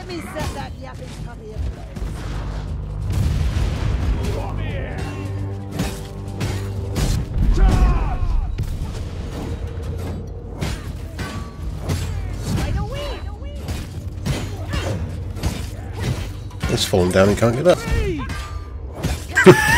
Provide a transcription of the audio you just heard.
Let me set that yapping puppy ablaze. Come here! Charge! Right away! It's fallen down and can't get up. Hey!